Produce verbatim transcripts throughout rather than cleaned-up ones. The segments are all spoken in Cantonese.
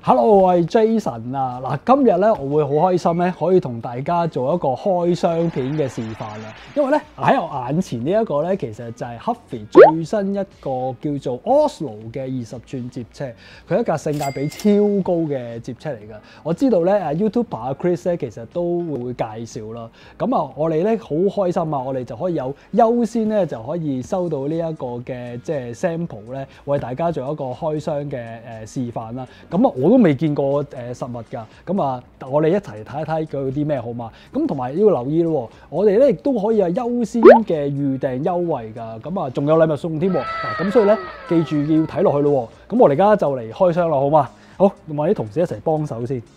Hello，我係 Jason 啊！嗱，今日咧我會好開心咧，可以同大家做一個開箱片嘅示範啦。因為咧喺我眼前呢一個咧，其實就係 Huffy 最新一個叫做 Oslo 嘅二十寸摺車，佢係一架性價比超高嘅摺車嚟㗎。我知道咧啊 YouTuber 阿 Chris 咧其實都會介紹啦。咁啊，我哋咧好開心啊！我哋就可以有優先咧就可以收到呢一個嘅即係 sample 咧，為大家做一個開箱嘅誒示範啦。咁啊，我都未見過誒實物㗎，咁啊，我哋一齊睇一睇佢有啲咩好嘛？咁同埋要留意咯，我哋咧亦都可以係優先嘅預訂優惠㗎，咁啊，仲有禮物送添喎。嗱，咁所以咧，記住要睇落去咯。咁我哋而家就嚟開箱啦，好嘛？好，同埋啲同事一齊幫手先。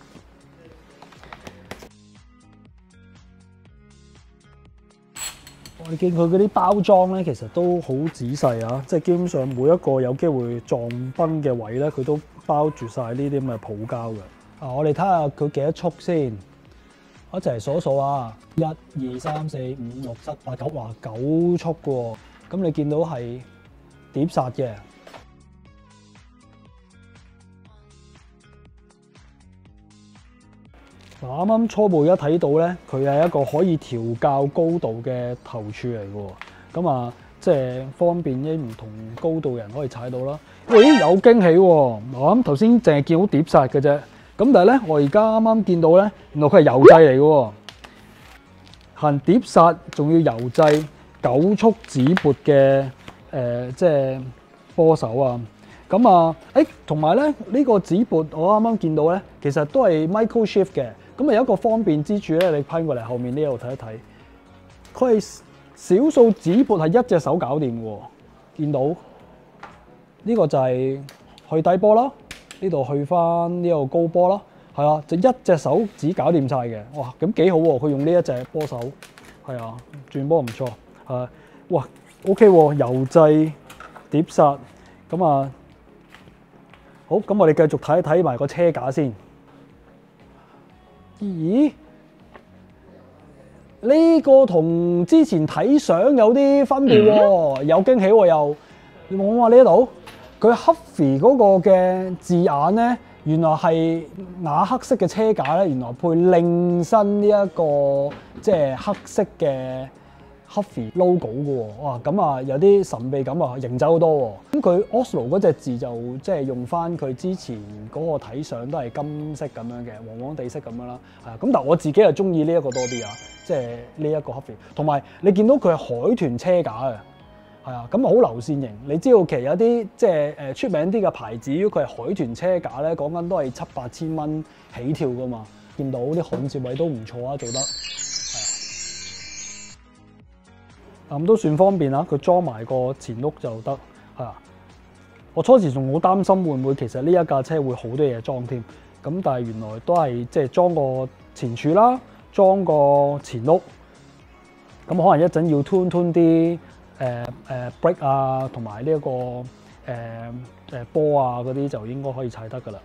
我哋見佢嗰啲包裝咧，其實都好仔細啊！即係基本上每一個有機會撞崩嘅位咧，佢都包住晒呢啲咁嘅泡膠嘅。啊，我哋睇下佢幾多速先，我一齊數數啊！一、二、三、四、五、六、七、八、九，哇，九速嘅喎。咁你見到係碟剎嘅。嗱，啱啱初步一睇到咧，佢係一個可以調校高度嘅頭柱嚟嘅喎。咁啊，即係方便啲唔同高度人可以踩到啦。咦，有驚喜喎！我諗頭先淨係見到碟剎嘅啫。咁但係咧，我而家啱啱見到咧，原來佢係油掣嚟嘅喎。行碟剎仲要油掣九速指撥嘅誒，即係波手啊！咁啊，誒同埋咧呢個指撥，我啱啱見到咧，其實都係 micro shift 嘅。咁啊有一個方便之處咧，你攀過嚟後面呢度睇一睇，佢係少數指撥係一隻手搞掂喎。見到呢個就係去低波啦，呢度去翻呢個高波啦，係啊，就一隻手指搞掂晒嘅。哇，咁幾好喎！佢用呢一隻波手，係啊，轉波唔錯，係哇 OK 喎，油掣碟剎，咁啊好，咁我哋繼續睇一睇埋個車架先。咦？呢個同之前睇相有啲分別喎，有驚喜喎又。你望下呢度，佢 Huffy 嗰個嘅字眼咧，原來係啞黑色嘅車架咧，原來配另身呢一個即係黑色嘅 Huffy logo 嘅喎。哇，咁啊有啲神秘感啊，型走好多喎。咁佢 Oslo 嗰隻字就即係用翻佢之前嗰個睇相都係金色咁樣嘅，黃黃地色咁樣啦。係啊，咁但係我自己係中意呢一個多啲啊，即係呢一個 Huffy。同埋你見到佢係海豚車架啊，係啊，咁啊好流線型。你知道其實有啲即係誒出名啲嘅牌子，如果佢係海豚車架咧，講緊都係七八千蚊起跳噶嘛。見到啲焊接位都唔錯啊，做得。咁都算方便啦，佢裝埋個前轆就得，係啊。我初時仲好擔心會唔會其實呢一架車會好多嘢裝添，咁但係原來都係即係裝個前柱啦，裝個前轆，咁可能一陣要 tune tune 啲誒誒 brake 啊，同埋呢一個誒誒波啊嗰啲就應該可以踩得㗎啦。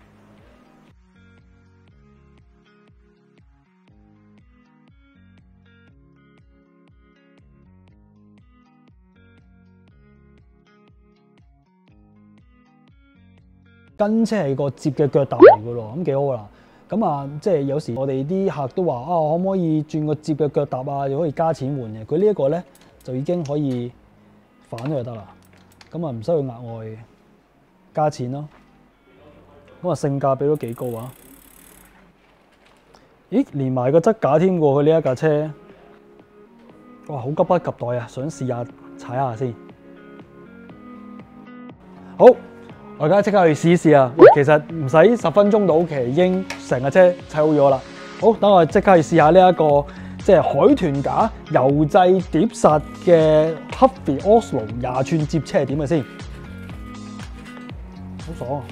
跟車係個摺嘅腳踏嚟㗎咯，咁幾好啦。咁啊，即係有時我哋啲客都話啊，可唔可以轉個摺嘅腳踏啊？又可以加錢換嘅。佢呢一個咧就已經可以反咗就得啦。咁啊，唔需要額外加錢咯。咁啊，性價比都幾高啊！咦，連埋個側架添喎，佢呢一架車，哇，好急不及待啊！想試下踩下先。好。我而家即刻去試一試啊！其實唔使十分鐘到，其實已經成架車砌好咗啦。好，等我即刻去試下呢一個即係海豚架油掣碟剎嘅 Huffy Oslo 廿寸摺車係點嘅先？好爽啊！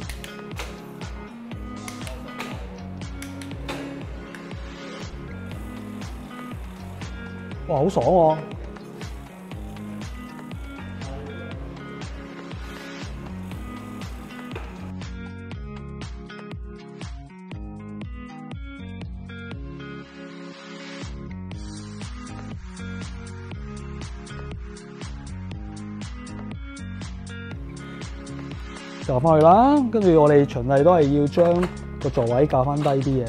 哇，好爽喎！ 校翻去啦。跟住我哋循例都係要將個座位校翻低啲嘅。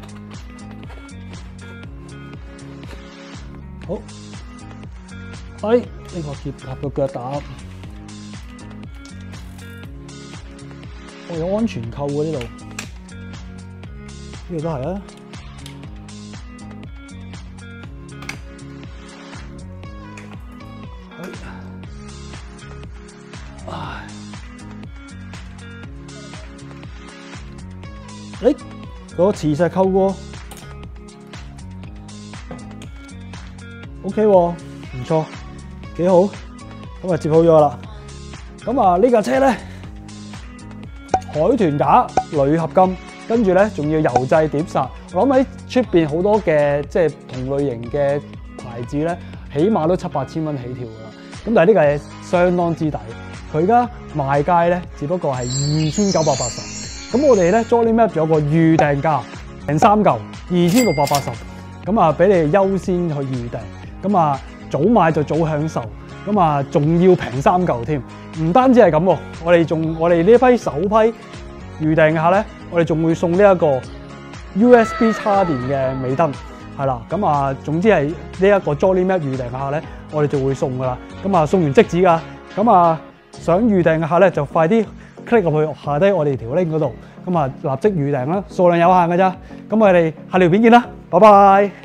好，哎，呢個結合個腳踏，我有安全扣喎呢度，呢度都係啊。唉，誒，嗰個磁石扣喎 ，OK 喎，唔錯，幾好，咁啊接好咗啦。咁啊呢架車咧，海豚架、鋁合金，跟住咧仲要油製碟剎。我諗喺出邊好多嘅即係同類型嘅牌子咧，起碼都七八千蚊起跳噶啦。咁但係呢架嘢相當之抵。佢而家賣街咧，只不過係二千九百八十。咁我哋咧 Jolly Map 有個預訂價，訂三嚿二千六百八十。咁啊，俾你哋優先去預訂。咁啊，早買就早享受。咁啊，仲要平三嚿添。唔單止係咁喎，我哋仲我哋呢一批首批預訂嘅客咧，我哋仲會送呢一個 U S B 插電嘅尾燈。係啦，咁啊，總之係呢一個 Jolly Map 預訂嘅客咧，我哋就會送噶啦。咁啊，送完即止㗎。咁啊〜想預訂嘅客咧，就快啲 click 入去下低我哋條 link 嗰度，咁啊立即預訂啦，數量有限㗎咋，咁我哋下條片見啦，拜拜。